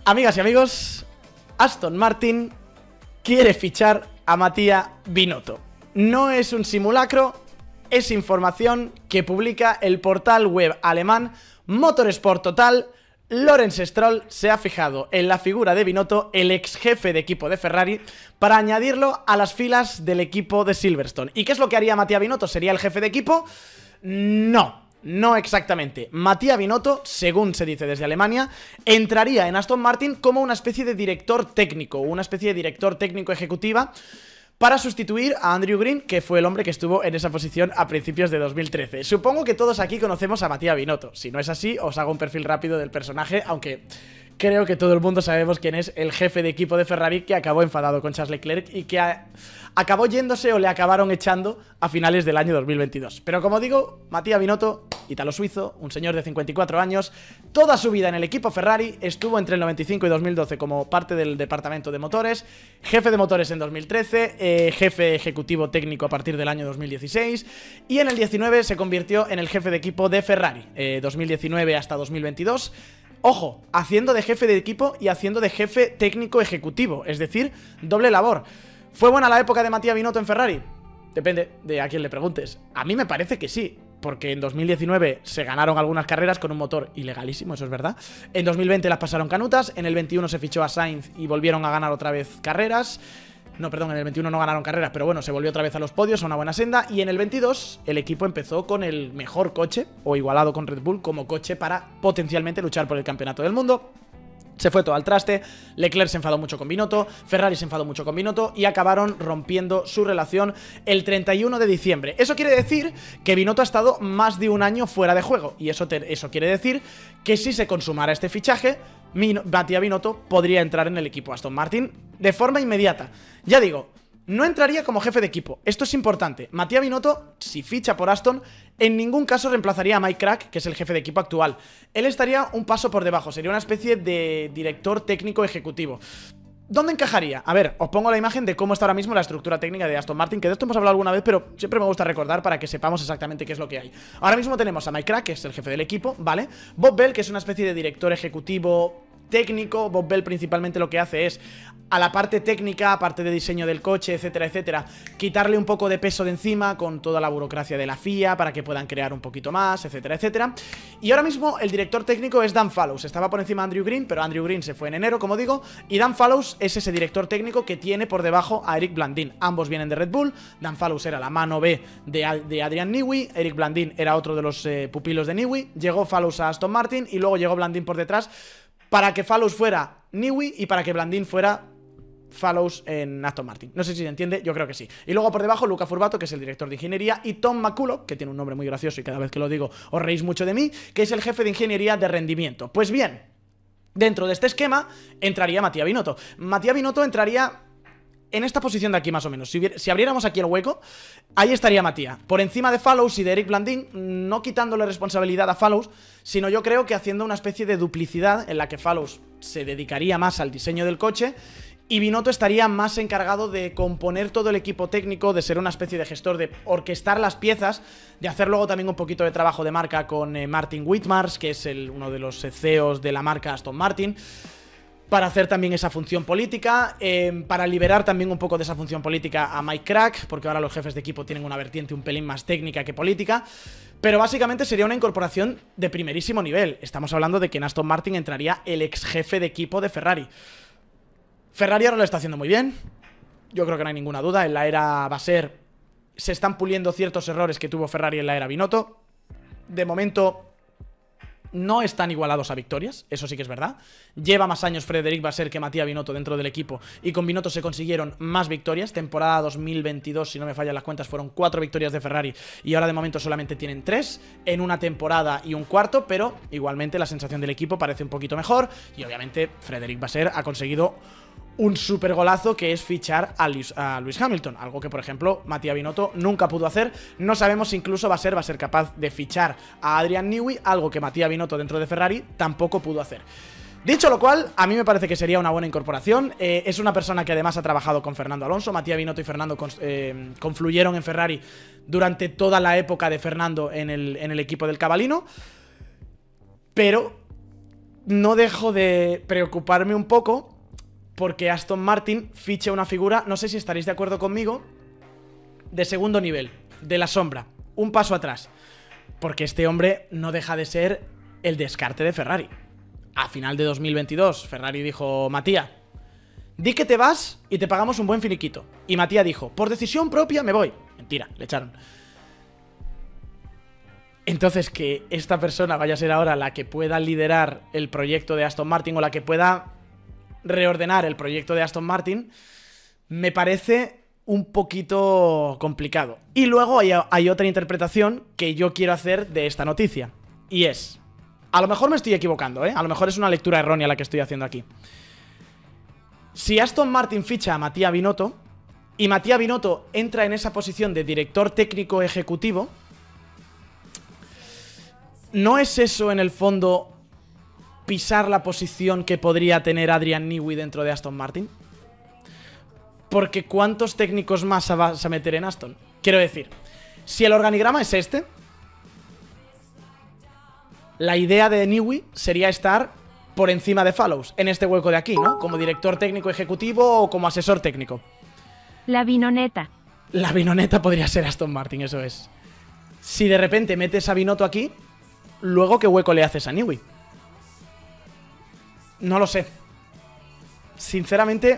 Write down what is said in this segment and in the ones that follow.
Amigas y amigos, Aston Martin quiere fichar a Mattia Binotto. No es un simulacro, es información que publica el portal web alemán Motorsport Total. Lawrence Stroll se ha fijado en la figura de Binotto, el ex jefe de equipo de Ferrari, para añadirlo a las filas del equipo de Silverstone. ¿Y qué es lo que haría Mattia Binotto? ¿Sería el jefe de equipo? No exactamente. Mattia Binotto, según se dice desde Alemania, entraría en Aston Martin como una especie de director técnico, una especie de director técnico ejecutiva, para sustituir a Andrew Green, que fue el hombre que estuvo en esa posición a principios de 2013. Supongo que todos aquí conocemos a Mattia Binotto. Si no es así, os hago un perfil rápido del personaje, aunque creo que todo el mundo sabemos quién es el jefe de equipo de Ferrari que acabó enfadado con Charles Leclerc y que acabó yéndose o le acabaron echando a finales del año 2022. Pero como digo, Mattia Binotto, ítalo-suizo, un señor de 54 años, toda su vida en el equipo Ferrari, estuvo entre el 95 y 2012 como parte del departamento de motores, jefe de motores en 2013, jefe ejecutivo técnico a partir del año 2016 y en el 19 se convirtió en el jefe de equipo de Ferrari, 2019 hasta 2022. Ojo, haciendo de jefe de equipo y haciendo de jefe técnico ejecutivo, es decir, doble labor. ¿Fue buena la época de Mattia Binotto en Ferrari? Depende de a quién le preguntes. A mí me parece que sí, porque en 2019 se ganaron algunas carreras con un motor ilegalísimo, eso es verdad. En 2020 las pasaron canutas, en el 21 se fichó a Sainz y volvieron a ganar otra vez carreras. No, perdón, en el 21 no ganaron carreras, pero bueno, se volvió otra vez a los podios, a una buena senda. Y en el 22 el equipo empezó con el mejor coche, o igualado con Red Bull, como coche para potencialmente luchar por el campeonato del mundo. Se fue todo al traste, Leclerc se enfadó mucho con Binotto, Ferrari se enfadó mucho con Binotto y acabaron rompiendo su relación el 31 de diciembre. Eso quiere decir que Binotto ha estado más de un año fuera de juego y eso quiere decir que si se consumara este fichaje, Mattia Binotto podría entrar en el equipo Aston Martin de forma inmediata. Ya digo, no entraría como jefe de equipo, esto es importante. Mattia Binotto, si ficha por Aston, en ningún caso reemplazaría a Mike Krack, que es el jefe de equipo actual. Él estaría un paso por debajo, sería una especie de director técnico ejecutivo. ¿Dónde encajaría? A ver, os pongo la imagen de cómo está ahora mismo la estructura técnica de Aston Martin, que de esto hemos hablado alguna vez, pero siempre me gusta recordar para que sepamos exactamente qué es lo que hay. Ahora mismo tenemos a Mike Krack, que es el jefe del equipo, ¿vale? Bob Bell, que es una especie de director ejecutivo técnico. Bob Bell principalmente lo que hace es a la parte técnica, parte de diseño del coche, etcétera, etcétera, quitarle un poco de peso de encima con toda la burocracia de la FIA para que puedan crear un poquito más, etcétera, etcétera. Y ahora mismo el director técnico es Dan Fallows. Estaba por encima de Andrew Green, pero Andrew Green se fue en enero, como digo, y Dan Fallows es ese director técnico que tiene por debajo a Eric Blandin. Ambos vienen de Red Bull. Dan Fallows era la mano B de Adrian Newey, Eric Blandin era otro de los pupilos de Newey. Llegó Fallows a Aston Martin y luego llegó Blandin por detrás para que Fallows fuera Newey y para que Blandin fuera Fallows en Aston Martin. No sé si se entiende, yo creo que sí. Y luego por debajo Luca Furbato, que es el director de ingeniería, y Tom McCulloch, que tiene un nombre muy gracioso y cada vez que lo digo os reís mucho de mí, que es el jefe de ingeniería de rendimiento. Pues bien, dentro de este esquema entraría Mattia Binotto. Mattia Binotto entraría en esta posición de aquí más o menos. Si abriéramos aquí el hueco, ahí estaría Mattia, por encima de Fallows y de Eric Blandin, no quitándole responsabilidad a Fallows, sino yo creo que haciendo una especie de duplicidad en la que Fallows se dedicaría más al diseño del coche y Binotto estaría más encargado de componer todo el equipo técnico, de ser una especie de gestor, de orquestar las piezas, de hacer luego también un poquito de trabajo de marca con Martin Whitmars, que es uno de los CEOs de la marca Aston Martin, para hacer también esa función política, para liberar también un poco de esa función política a Mike Krack, porque ahora los jefes de equipo tienen una vertiente un pelín más técnica que política, pero básicamente sería una incorporación de primerísimo nivel. Estamos hablando de que en Aston Martin entraría el ex jefe de equipo de Ferrari. Ferrari ahora lo está haciendo muy bien, yo creo que no hay ninguna duda. En la era Vasser se están puliendo ciertos errores que tuvo Ferrari en la era Binotto. De momento no están igualados a victorias, eso sí que es verdad. Lleva más años Frédéric Vasseur que Mattia Binotto dentro del equipo y con Binotto se consiguieron más victorias. Temporada 2022, si no me fallan las cuentas, fueron 4 victorias de Ferrari y ahora de momento solamente tienen 3 en una temporada y un cuarto, pero igualmente la sensación del equipo parece un poquito mejor y obviamente Frédéric Vasseur ha conseguido un super golazo, que es fichar a Lewis Hamilton, algo que por ejemplo Mattia Binotto nunca pudo hacer. No sabemos si incluso va a ser capaz de fichar a Adrian Newey, algo que Mattia Binotto dentro de Ferrari tampoco pudo hacer. Dicho lo cual, a mí me parece que sería una buena incorporación. Es una persona que además ha trabajado con Fernando Alonso. Mattia Binotto y Fernando confluyeron en Ferrari durante toda la época de Fernando en el equipo del Cabalino. Pero no dejo de preocuparme un poco porque Aston Martin ficha una figura, no sé si estaréis de acuerdo conmigo, de segundo nivel, de la sombra, un paso atrás. Porque este hombre no deja de ser el descarte de Ferrari. A final de 2022, Ferrari dijo: Matías, di que te vas y te pagamos un buen finiquito. Y Matías dijo: por decisión propia me voy. Mentira, le echaron. Entonces, que esta persona vaya a ser ahora la que pueda liderar el proyecto de Aston Martin o la que pueda reordenar el proyecto de Aston Martin, me parece un poquito complicado. Y luego hay otra interpretación que yo quiero hacer de esta noticia. Y es... A lo mejor me estoy equivocando, ¿eh? A lo mejor es una lectura errónea la que estoy haciendo aquí. Si Aston Martin ficha a Matías Binotto y Matías Binotto entra en esa posición de director técnico ejecutivo, ¿no es eso en el fondo pisar la posición que podría tener Adrian Newey dentro de Aston Martin? Porque ¿cuántos técnicos más vas a meter en Aston? Quiero decir, si el organigrama es este, la idea de Newey sería estar por encima de Fallows, en este hueco de aquí, ¿no? Como director técnico ejecutivo o como asesor técnico. La Binoneta. La Binoneta podría ser Aston Martin, eso es. Si de repente metes a Binotto aquí, luego ¿qué hueco le haces a Newey? No lo sé. Sinceramente,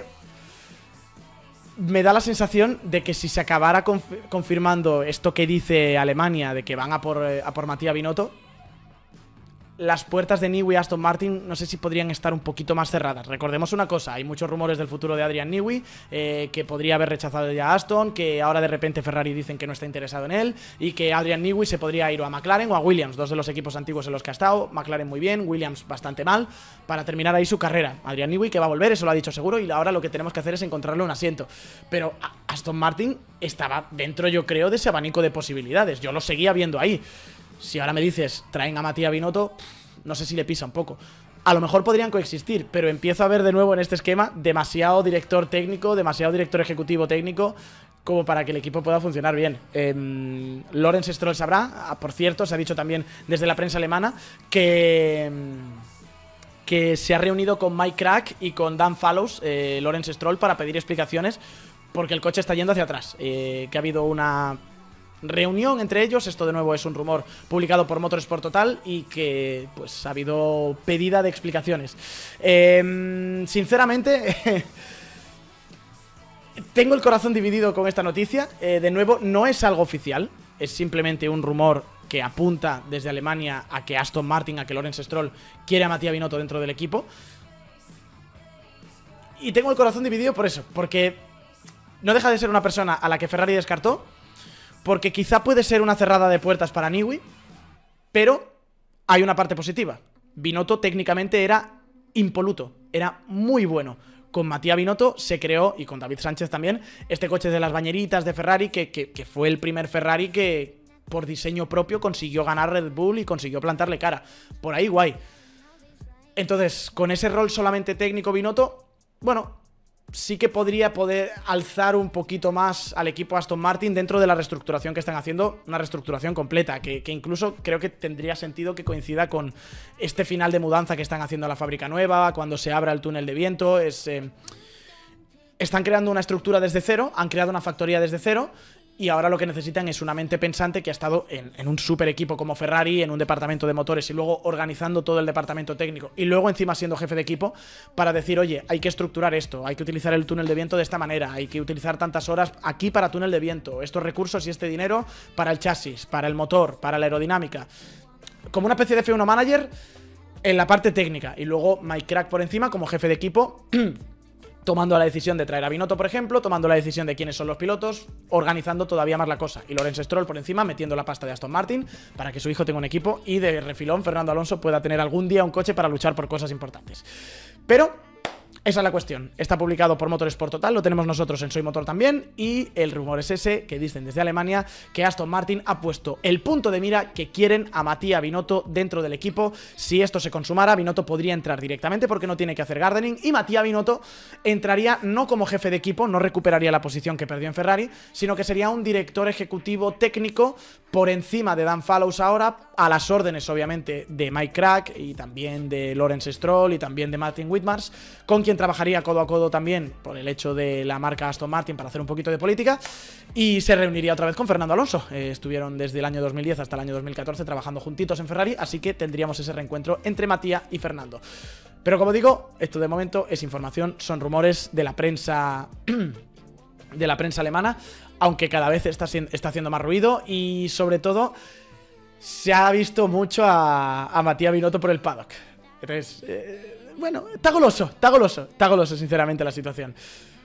me da la sensación de que si se acabara confirmando esto que dice Alemania, de que van a por Matías Binotto, las puertas de Newey y Aston Martin no sé si podrían estar un poquito más cerradas. Recordemos una cosa, hay muchos rumores del futuro de Adrian Newey, que podría haber rechazado ya a Aston, que ahora de repente Ferrari dicen que no está interesado en él, y que Adrian Newey se podría ir o a McLaren o a Williams, dos de los equipos antiguos en los que ha estado. McLaren muy bien, Williams bastante mal, para terminar ahí su carrera. Adrian Newey que va a volver, eso lo ha dicho seguro, y ahora lo que tenemos que hacer es encontrarle un asiento. Pero Aston Martin estaba dentro, yo creo, de ese abanico de posibilidades. Yo lo seguía viendo ahí. Si ahora me dices, traen a Matías Binotto, no sé si le pisa un poco. A lo mejor podrían coexistir, pero empiezo a ver de nuevo en este esquema demasiado director técnico, demasiado director ejecutivo técnico, como para que el equipo pueda funcionar bien. Lawrence Stroll sabrá, por cierto, se ha dicho también desde la prensa alemana que se ha reunido con Mike Crack y con Dan Fallows, Lawrence Stroll, para pedir explicaciones, porque el coche está yendo hacia atrás, que ha habido una reunión entre ellos. Esto de nuevo es un rumor publicado por Motorsport Total y que pues ha habido pedida de explicaciones. Sinceramente tengo el corazón dividido con esta noticia. De nuevo, no es algo oficial, es simplemente un rumor que apunta desde Alemania a que Aston Martin, a que Lawrence Stroll quiere a Matías Binotto dentro del equipo. Y tengo el corazón dividido por eso, porque no deja de ser una persona a la que Ferrari descartó, porque quizá puede ser una cerrada de puertas para Newey, pero hay una parte positiva. Binotto técnicamente era impoluto, era muy bueno. Con Matías Binotto se creó, y con David Sánchez también, este coche de las bañeritas de Ferrari, que fue el primer Ferrari que por diseño propio consiguió ganar Red Bull y consiguió plantarle cara. Por ahí guay. Entonces, con ese rol solamente técnico Binotto, bueno, sí que podría poder alzar un poquito más al equipo Aston Martin dentro de la reestructuración que están haciendo, una reestructuración completa, que incluso creo que tendría sentido que coincida con este final de mudanza que están haciendo a la fábrica nueva, cuando se abra el túnel de viento. Están creando una estructura desde cero, han creado una factoría desde cero, y ahora lo que necesitan es una mente pensante que ha estado en un super equipo como Ferrari, en un departamento de motores y luego organizando todo el departamento técnico y luego encima siendo jefe de equipo para decir, oye, hay que estructurar esto, hay que utilizar el túnel de viento de esta manera, hay que utilizar tantas horas aquí para túnel de viento, estos recursos y este dinero para el chasis, para el motor, para la aerodinámica. Como una especie de F1 manager en la parte técnica y luego Mike Crack por encima como jefe de equipo tomando la decisión de traer a Binotto, por ejemplo, tomando la decisión de quiénes son los pilotos, organizando todavía más la cosa. Y Lawrence Stroll por encima, metiendo la pasta de Aston Martin para que su hijo tenga un equipo y de refilón Fernando Alonso pueda tener algún día un coche para luchar por cosas importantes. Pero Esa es la cuestión. Está publicado por Motorsport Total, lo tenemos nosotros en Soy Motor también, y el rumor es ese, que dicen desde Alemania que Aston Martin ha puesto el punto de mira que quieren a Mattia Binotto dentro del equipo. Si esto se consumara, Binotto podría entrar directamente porque no tiene que hacer gardening, y Mattia Binotto entraría no como jefe de equipo, no recuperaría la posición que perdió en Ferrari, sino que sería un director ejecutivo técnico por encima de Dan Fallows ahora, a las órdenes obviamente de Mike Crack y también de Lawrence Stroll y también de Martin Whitmars, con quien trabajaría codo a codo también por el hecho de la marca Aston Martin para hacer un poquito de política, y se reuniría otra vez con Fernando Alonso. Estuvieron desde el año 2010 hasta el año 2014 trabajando juntitos en Ferrari, así que tendríamos ese reencuentro entre Mattia y Fernando. Pero como digo, esto de momento es información, son rumores de la prensa de la prensa alemana, aunque cada vez está haciendo más ruido, y sobre todo se ha visto mucho a Mattia Binotto por el paddock. Entonces, bueno, está goloso sinceramente la situación.